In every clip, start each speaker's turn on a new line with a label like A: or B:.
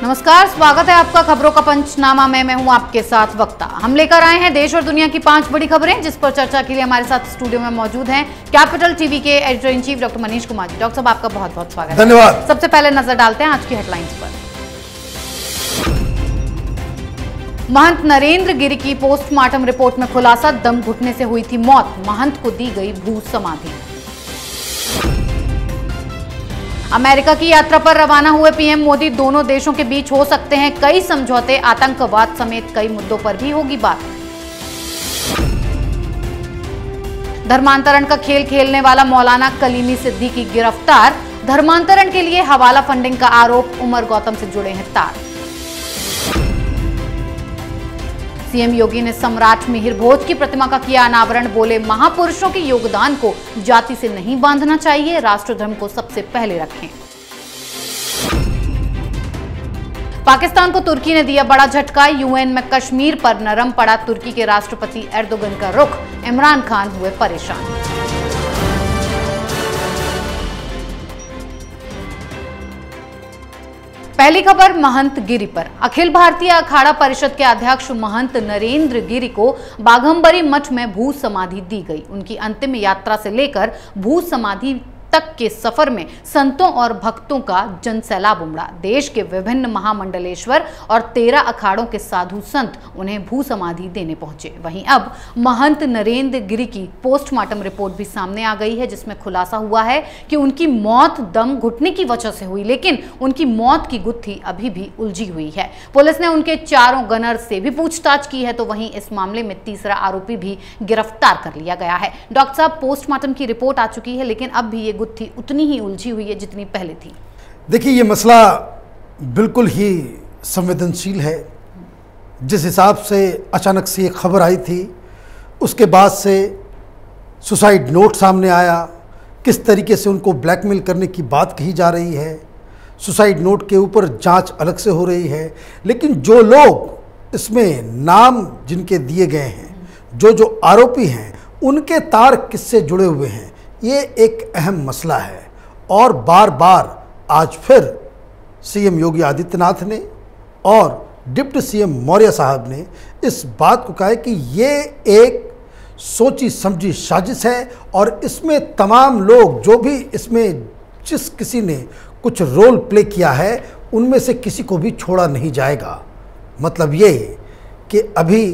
A: नमस्कार, स्वागत है आपका खबरों का पंचनामा में। मैं हूं आपके साथ वक्ता। हम लेकर आए हैं देश और दुनिया की 5 बड़ी खबरें, जिस पर चर्चा के लिए हमारे साथ स्टूडियो में मौजूद हैं कैपिटल टीवी के editor in chief doctor Manish Kumar ji. Doctor साहब, आपका बहुत बहुत स्वागत है।
B: धन्यवाद।
A: सबसे पहले नजर डालते हैं आज की हेडलाइंस पर। महंत नरेंद्र गिरि की पोस्टमार्टम रिपोर्ट में खुलासा, दम घुटने से हुई थी मौत, महंत को दी गई भू समाधि। अमेरिका की यात्रा पर रवाना हुए पीएम मोदी, दोनों देशों के बीच हो सकते हैं कई समझौते, आतंकवाद समेत कई मुद्दों पर भी होगी बात। धर्मांतरण का खेल खेलने वाला मौलाना कलीमी सिद्दीकी गिरफ्तार, धर्मांतरण के लिए हवाला फंडिंग का आरोप, उमर गौतम से जुड़े हैं तार। सीएम योगी ने सम्राट मिहिर भोज की प्रतिमा का किया अनावरण, बोले महापुरुषों के योगदान को जाति से नहीं बांधना चाहिए, राष्ट्र धर्म को सबसे पहले रखें। पाकिस्तान को तुर्की ने दिया बड़ा झटका, यूएन में कश्मीर पर नरम पड़ा तुर्की के राष्ट्रपति एर्दोगन का रुख, इमरान खान हुए परेशान। पहली खबर महंत गिरि पर। अखिल भारतीय अखाड़ा परिषद के अध्यक्ष महंत नरेंद्र गिरि को बाघंबरी मठ में भू समाधि दी गई। उनकी अंतिम यात्रा से लेकर भू समाधि तक के सफर में संतों और भक्तों का जनसैलाब उमड़ा। देश के विभिन्न महामंडलेश्वर और 13 अखाड़ों के साधु संत उन्हें भू समाधि देने पहुंचे। वहीं अब महंत नरेंद्र गिरि की पोस्टमार्टम रिपोर्ट भी सामने आ गई है, जिसमें खुलासा हुआ है कि उनकी मौत दम घुटने की वजह से हुई, लेकिन उनकी मौत की गुत्थी अभी भी उलझी हुई है। पुलिस ने उनके चारों गनर से भी पूछताछ की है, तो वहीं इस मामले में तीसरा आरोपी भी गिरफ्तार कर लिया गया है। डॉक्टर साहब, पोस्टमार्टम की रिपोर्ट आ चुकी है, लेकिन अब भी ये गुत्थी उतनी ही उलझी हुई है जितनी पहले थी।
B: देखिए, ये मसला बिल्कुल ही संवेदनशील है। जिस हिसाब से अचानक से ये खबर आई थी, उसके बाद से सुसाइड नोट सामने आया, किस तरीके से उनको ब्लैकमेल करने की बात कही जा रही है, सुसाइड नोट के ऊपर जांच अलग से हो रही है, लेकिन जो लोग इसमें नाम जिनके दिए गए हैं, जो आरोपी हैं, उनके तार किससे जुड़े हुए हैं, ये एक अहम मसला है। और बार बार आज फिर सीएम योगी आदित्यनाथ ने और डिप्टी सीएम मौर्य साहब ने इस बात को कहा है कि ये एक सोची समझी साजिश है और इसमें तमाम लोग जो भी इसमें जिस किसी ने कुछ रोल प्ले किया है, उनमें से किसी को भी छोड़ा नहीं जाएगा। मतलब ये कि अभी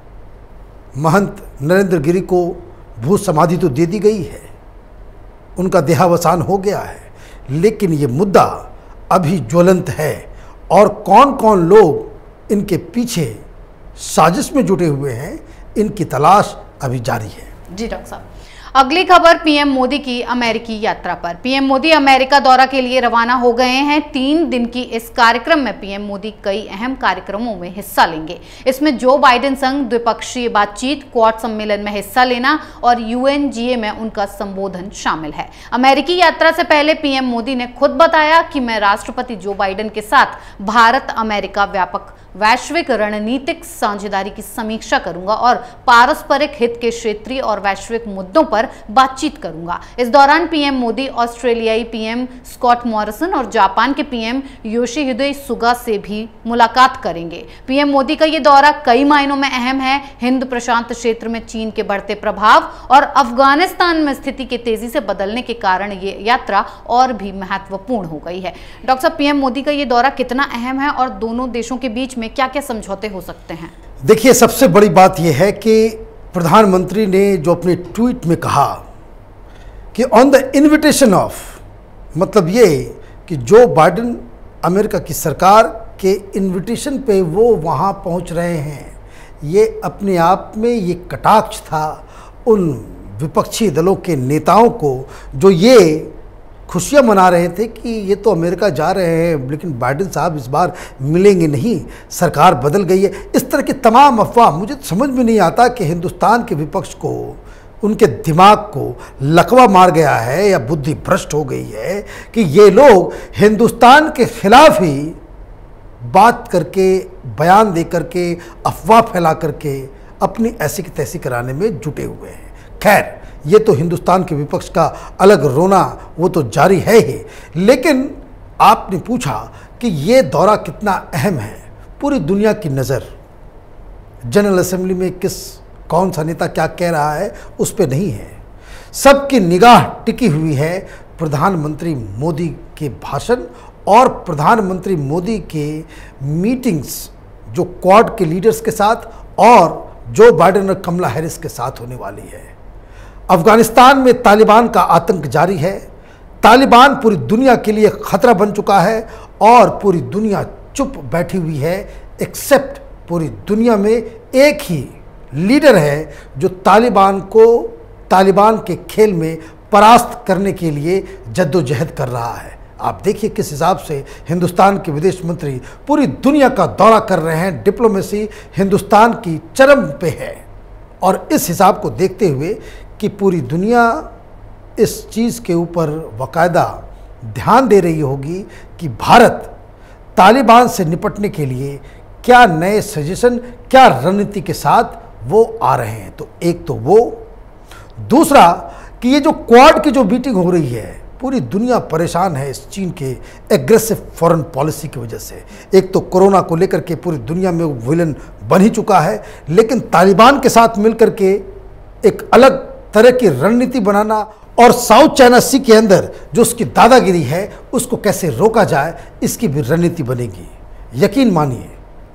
B: महंत नरेंद्र गिरि को भू समाधि तो दे दी गई है, उनका देहावसान हो गया है, लेकिन ये मुद्दा अभी ज्वलंत है और कौन कौन लोग इनके पीछे साजिश में जुटे हुए हैं, इनकी तलाश अभी जारी है।
A: जी डॉक्टर साहब, अगली खबर पीएम मोदी की अमेरिकी यात्रा पर। पीएम मोदी अमेरिका दौरा के लिए रवाना हो गए हैं। 3 दिन की इस कार्यक्रम में पीएम मोदी कई अहम कार्यक्रमों में हिस्सा लेंगे। इसमें जो बाइडेन संग द्विपक्षीय बातचीत, क्वाड सम्मेलन में हिस्सा लेना और यूएनजीए में उनका संबोधन शामिल है। अमेरिकी यात्रा से पहले पीएम मोदी ने खुद बताया कि मैं राष्ट्रपति जो बाइडेन के साथ भारत अमेरिका व्यापक वैश्विक रणनीतिक साझेदारी की समीक्षा करूंगा और पारस्परिक हित के क्षेत्रीय और वैश्विक मुद्दों पर बातचीत करूंगा। इस दौरान पीएम मोदी ऑस्ट्रेलियाई पीएम स्कॉट मॉरिसन और जापान के पीएम योशिहिदे सुगा से भी मुलाकात करेंगे। पीएम मोदी का ये दौरा कई मायनों में अहम है। हिंद प्रशांत क्षेत्र में चीन के बढ़ते प्रभाव और अफगानिस्तान में स्थिति के तेजी से बदलने के कारण ये यात्रा और भी महत्वपूर्ण हो गई है। डॉक्टर साहब, पीएम मोदी का ये दौरा कितना अहम है और दोनों देशों के बीच में क्या क्या समझौते हो सकते हैं?
B: देखिए, सबसे बड़ी बात यह है कि प्रधानमंत्री ने जो अपने ट्वीट में कहा कि ऑन द इनविटेशन ऑफ, मतलब ये कि जो बाइडेन अमेरिका की सरकार के इनविटेशन पे वो वहाँ पहुँच रहे हैं, ये अपने आप में ये कटाक्ष था उन विपक्षी दलों के नेताओं को जो ये खुशियाँ मना रहे थे कि ये तो अमेरिका जा रहे हैं, लेकिन बाइडेन साहब इस बार मिलेंगे नहीं, सरकार बदल गई है। इस तरह की तमाम अफवाह, मुझे समझ में नहीं आता कि हिंदुस्तान के विपक्ष को, उनके दिमाग को लकवा मार गया है या बुद्धि भ्रष्ट हो गई है कि ये लोग हिंदुस्तान के खिलाफ ही बात करके, बयान दे करके, अफवाह फैला करके अपनी ऐसी की तैसी कराने में जुटे हुए हैं। खैर, ये तो हिंदुस्तान के विपक्ष का अलग रोना वो तो जारी है ही, लेकिन आपने पूछा कि ये दौरा कितना अहम है। पूरी दुनिया की नज़र जनरल असेंबली में कौन सा नेता क्या कह रहा है उस पर नहीं है, सबकी निगाह टिकी हुई है प्रधानमंत्री मोदी के भाषण और प्रधानमंत्री मोदी के मीटिंग्स जो क्वाड के लीडर्स के साथ और जो बाइडेन और कमला हैरिस के साथ होने वाली है। अफगानिस्तान में तालिबान का आतंक जारी है। तालिबान पूरी दुनिया के लिए खतरा बन चुका है और पूरी दुनिया चुप बैठी हुई है, एक्सेप्ट पूरी दुनिया में एक ही लीडर है जो तालिबान के खेल में परास्त करने के लिए जद्दोजहद कर रहा है। आप देखिए किस हिसाब से हिंदुस्तान के विदेश मंत्री पूरी दुनिया का दौरा कर रहे हैं। डिप्लोमेसी हिंदुस्तान की चरम पे है और इस हिसाब को देखते हुए कि पूरी दुनिया इस चीज़ के ऊपर बाकायदा ध्यान दे रही होगी कि भारत तालिबान से निपटने के लिए क्या नए सजेशन, क्या रणनीति के साथ वो आ रहे हैं। तो एक तो वो, दूसरा कि ये जो क्वाड की जो मीटिंग हो रही है, पूरी दुनिया परेशान है इस चीन के एग्रेसिव फॉरेन पॉलिसी की वजह से। एक तो कोरोना को लेकर के पूरी दुनिया में वो विलन बन ही चुका है, लेकिन तालिबान के साथ मिलकर के एक अलग तरह की रणनीति बनाना और साउथ चाइना सी के अंदर जो उसकी दादागिरी है उसको कैसे रोका जाए, इसकी भी रणनीति बनेगी। यकीन मानिए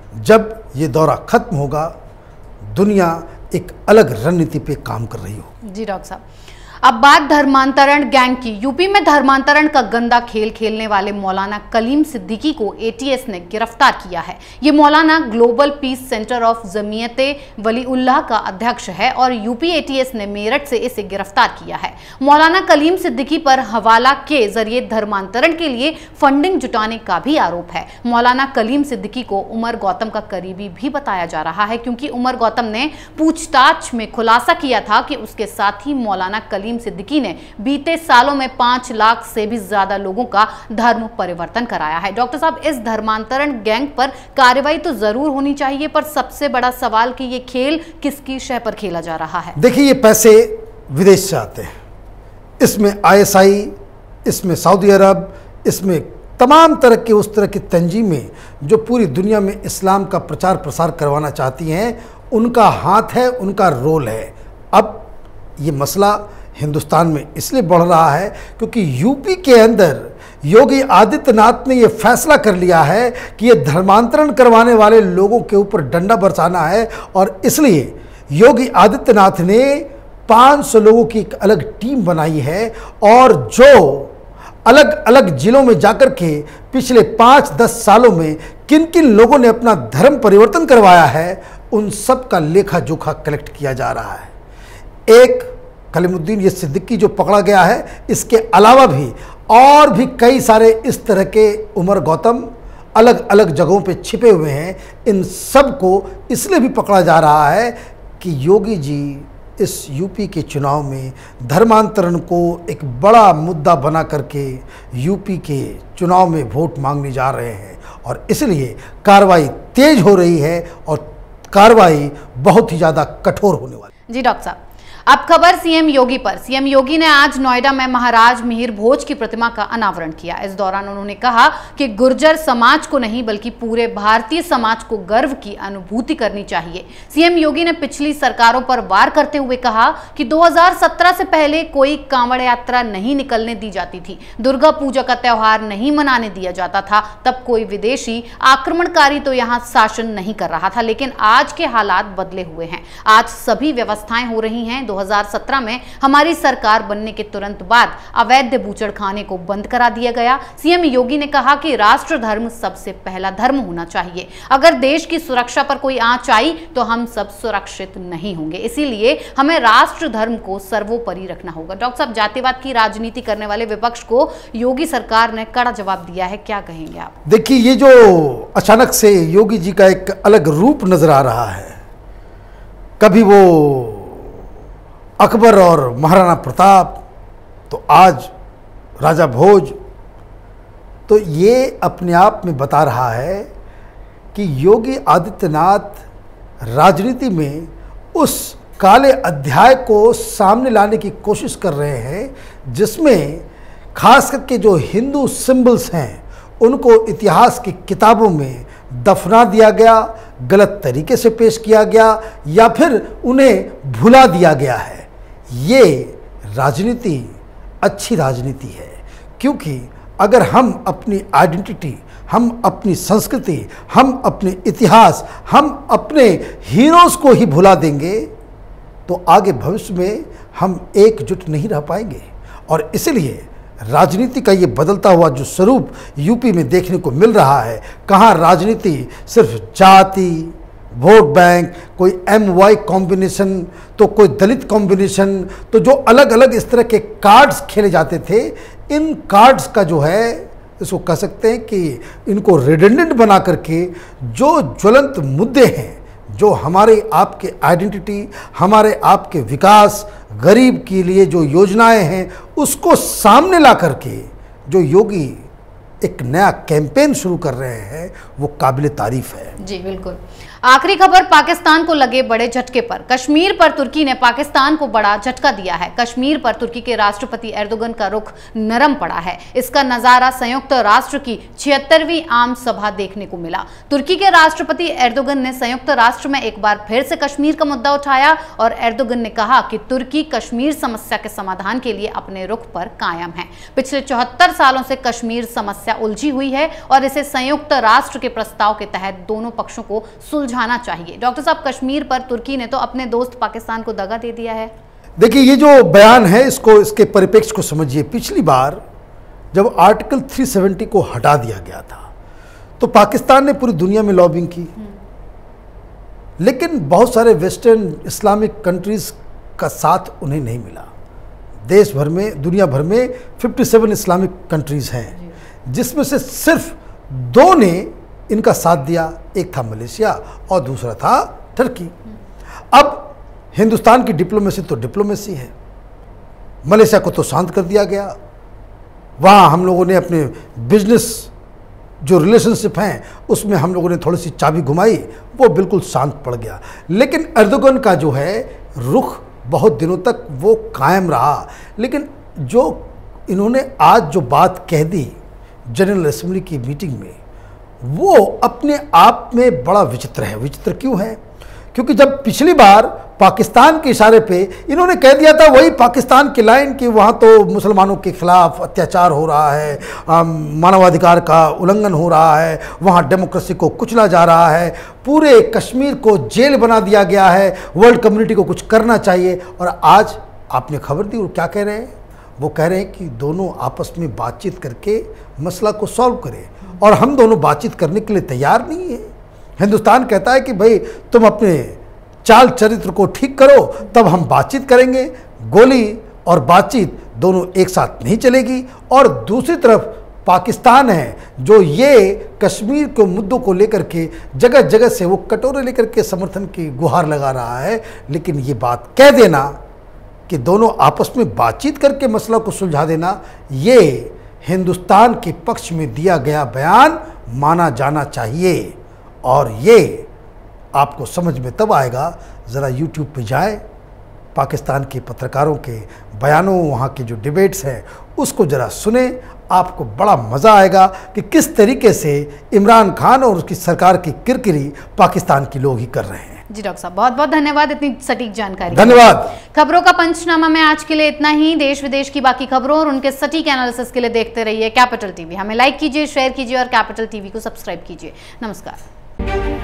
B: जब ये दौरा खत्म होगा दुनिया एक अलग रणनीति पे काम कर रही होगी।
A: जी डॉक्टर साहब, अब बात धर्मांतरण गैंग की। यूपी में धर्मांतरण का गंदा खेल खेलने वाले मौलाना कलीम सिद्दीकी को एटीएस ने गिरफ्तार किया है। ये मौलाना global peace centre of Jamiate Waliullah का अध्यक्ष है और यूपी एटीएस ने मेरठ से इसे गिरफ्तार किया है। मौलाना कलीम सिद्दीकी पर हवाला के जरिए धर्मांतरण के लिए फंडिंग जुटाने का भी आरोप है। मौलाना कलीम सिद्दीकी को उमर गौतम का करीबी भी बताया जा रहा है, क्योंकि उमर गौतम ने पूछताछ में खुलासा किया था कि उसके साथी मौलाना कलीम सिद्दीकी ने बीते सालों में 5 लाख से भी ज्यादा लोगों का धर्म परिवर्तन कराया है। डॉक्टर साहब, इस धर्मांतरण गैंग पर कार्रवाई तो जरूर होनी चाहिए, पर सबसे बड़ा सवाल कि ये खेल किसकी शय पर खेला जा रहा है।
B: देखिए, ये पैसे विदेश से आते हैं, इसमें आईएसआई, इसमें सऊदी अरब, इसमें तमाम तरह के उस तरह की तंजीमें जो पूरी दुनिया में इस्लाम का प्रचार प्रसार करवाना चाहती हैं, उनका हाथ है, उनका रोल है। अब ये मसला हिंदुस्तान में इसलिए बढ़ रहा है क्योंकि यूपी के अंदर योगी आदित्यनाथ ने यह फैसला कर लिया है कि ये धर्मांतरण करवाने वाले लोगों के ऊपर डंडा बरसाना है और इसलिए योगी आदित्यनाथ ने 500 लोगों की एक अलग टीम बनाई है और जो अलग अलग जिलों में जाकर के पिछले 5-10 सालों में किन किन लोगों ने अपना धर्म परिवर्तन करवाया है उन सब का लेखा जोखा कलेक्ट किया जा रहा है। एक कलीमुद्दीन ये सिद्दीकी जो पकड़ा गया है, इसके अलावा भी और भी कई सारे इस तरह के उमर गौतम अलग अलग जगहों पे छिपे हुए हैं। इन सब को इसलिए भी पकड़ा जा रहा है कि योगी जी इस यूपी के चुनाव में धर्मांतरण को एक बड़ा मुद्दा बना करके यूपी के चुनाव में वोट मांगने जा रहे हैं और इसलिए कार्रवाई तेज हो रही है और कार्रवाई बहुत ही ज़्यादा कठोर होने वाली।
A: जी डॉक्टर साहब, अब खबर सीएम योगी पर। सीएम योगी ने आज नोएडा में महाराज मिहिर भोज की प्रतिमा का अनावरण किया। इस दौरान उन्होंने कहा कि गुर्जर समाज को नहीं बल्कि पूरे भारतीय समाज को गर्व की अनुभूति करनी चाहिए। सीएम योगी ने पिछली सरकारों पर वार करते हुए कहा कि 2017 से पहले कोई कांवड़ यात्रा नहीं निकलने दी जाती थी, दुर्गा पूजा का त्योहार नहीं मनाने दिया जाता था, तब कोई विदेशी आक्रमणकारी तो यहाँ शासन नहीं कर रहा था, लेकिन आज के हालात बदले हुए हैं। आज सभी व्यवस्थाएं हो रही हैं। 2017 में हमारी सरकार बनने के तुरंत बाद अवैध बूचड़खाने को बंद करा दिया गया। सीएम योगी ने कहा कि राष्ट्र धर्म सबसे पहला धर्म होना चाहिए। अगर देश की सुरक्षा पर कोई आंच आई तो हम सब सुरक्षित नहीं होंगे, इसीलिए हमें राष्ट्र धर्म को सर्वोपरि रखना होगा। डॉक्टर साहब, जातिवाद की राजनीति करने वाले विपक्ष को योगी सरकार ने कड़ा जवाब दिया है, क्या कहेंगे आप?
B: देखिए, ये जो अचानक से योगी जी का एक अलग रूप नजर आ रहा है, कभी वो अकबर और महाराणा प्रताप, तो आज राजा भोज, तो ये अपने आप में बता रहा है कि योगी आदित्यनाथ राजनीति में उस काले अध्याय को सामने लाने की कोशिश कर रहे हैं जिसमें खास करके जो हिंदू सिंबल्स हैं उनको इतिहास की किताबों में दफना दिया गया, गलत तरीके से पेश किया गया या फिर उन्हें भुला दिया गया है। ये राजनीति अच्छी राजनीति है, क्योंकि अगर हम अपनी आइडेंटिटी, हम अपनी संस्कृति, हम अपने इतिहास, हम अपने हीरोज़ को ही भुला देंगे तो आगे भविष्य में हम एकजुट नहीं रह पाएंगे। और इसलिए राजनीति का ये बदलता हुआ जो स्वरूप यूपी में देखने को मिल रहा है, कहाँ राजनीति सिर्फ जाति, वोट बैंक, कोई MY कॉम्बिनेशन तो कोई दलित कॉम्बिनेशन, तो जो अलग अलग इस तरह के कार्ड्स खेले जाते थे, इन कार्ड्स का जो है इसको कह सकते हैं कि इनको रिडंडेंट बना करके जो ज्वलंत मुद्दे हैं, जो हमारे आपके आइडेंटिटी, हमारे आपके विकास, गरीब के लिए जो योजनाएं हैं, उसको सामने ला करके जो योगी एक नया कैंपेन शुरू कर रहे हैं, वो काबिल तारीफ है।
A: जी बिल्कुल। आखिरी खबर, पाकिस्तान को लगे बड़े झटके पर। कश्मीर पर तुर्की ने पाकिस्तान को बड़ा झटका दिया है। कश्मीर पर तुर्की के राष्ट्रपति एर्दोगन का रुख नरम पड़ा है। इसका नजारा संयुक्त राष्ट्र की 76वीं आम सभा देखने को मिला। तुर्की के राष्ट्रपति एर्दोगन ने संयुक्त राष्ट्र में एक बार फिर से कश्मीर का मुद्दा उठाया और एर्दोगन ने कहा कि तुर्की कश्मीर समस्या के समाधान के लिए अपने रुख पर कायम है। पिछले 74 सालों से कश्मीर समस्या उलझी हुई है और इसे संयुक्त राष्ट्र के प्रस्ताव के तहत दोनों पक्षों को सुलझाना चाहिए। डॉक्टर साहब, कश्मीर पर तुर्की ने तो अपने दोस्त पाकिस्तान को दगा दे दिया है।
B: देखिए, ये जो बयान है इसके परिप्रेक्ष्य को समझिए। पिछली बार जब आर्टिकल 370 को हटा दिया गया था तो पाकिस्तान ने पूरी दुनिया में लॉबिंग की, लेकिन बहुत सारे वेस्टर्न इस्लामिक कंट्रीज का साथ उन्हें नहीं मिला। देश भर में, दुनिया भर में 57 इस्लामिक कंट्रीज हैं, जिसमें से सिर्फ 2 ने इनका साथ दिया। एक था मलेशिया और दूसरा था टर्की। अब हिंदुस्तान की डिप्लोमेसी तो डिप्लोमेसी है। मलेशिया को तो शांत कर दिया गया, वहाँ हम लोगों ने अपने बिजनेस जो रिलेशनशिप हैं उसमें हम लोगों ने थोड़ी सी चाबी घुमाई, वो बिल्कुल शांत पड़ गया। लेकिन एर्दोगन का जो है रुख बहुत दिनों तक वो कायम रहा। लेकिन जो इन्होंने आज जो बात कह दी जनरल असेंबली की मीटिंग में, वो अपने आप में बड़ा विचित्र है। विचित्र क्यों है? क्योंकि जब पिछली बार पाकिस्तान के इशारे पे इन्होंने कह दिया था, वही पाकिस्तान की लाइन कि वहाँ तो मुसलमानों के खिलाफ अत्याचार हो रहा है, मानवाधिकार का उल्लंघन हो रहा है, वहाँ डेमोक्रेसी को कुचला जा रहा है, पूरे कश्मीर को जेल बना दिया गया है, वर्ल्ड कम्युनिटी को कुछ करना चाहिए। और आज आपने खबर दी, वो क्या कह रहे हैं? वो कह रहे हैं कि दोनों आपस में बातचीत करके मसला को सॉल्व करें, और हम दोनों बातचीत करने के लिए तैयार नहीं है। हिंदुस्तान कहता है कि भाई तुम अपने चाल चरित्र को ठीक करो, तब हम बातचीत करेंगे। गोली और बातचीत दोनों एक साथ नहीं चलेगी। और दूसरी तरफ पाकिस्तान है जो ये कश्मीर के मुद्दों को लेकर के जगह जगह से वो कटोरे लेकर के समर्थन की गुहार लगा रहा है। लेकिन ये बात कह देना कि दोनों आपस में बातचीत करके मसला को सुलझा देना, ये हिंदुस्तान के पक्ष में दिया गया बयान माना जाना चाहिए। और ये आपको समझ में तब आएगा, ज़रा YouTube पे जाएं, पाकिस्तान के पत्रकारों के बयानों, वहाँ के जो डिबेट्स हैं उसको ज़रा सुने, आपको बड़ा मज़ा आएगा कि किस तरीके से इमरान खान और उसकी सरकार की किरकिरी पाकिस्तान के लोग ही कर रहे हैं।
A: जी डॉक्टर साहब, बहुत बहुत धन्यवाद इतनी सटीक जानकारी।
B: धन्यवाद।
A: खबरों का पंचनामा में आज के लिए इतना ही। देश विदेश की बाकी खबरों और उनके सटीक एनालिसिस के लिए देखते रहिए कैपिटल टीवी। हमें लाइक कीजिए, शेयर कीजिए और कैपिटल टीवी को सब्सक्राइब कीजिए। नमस्कार।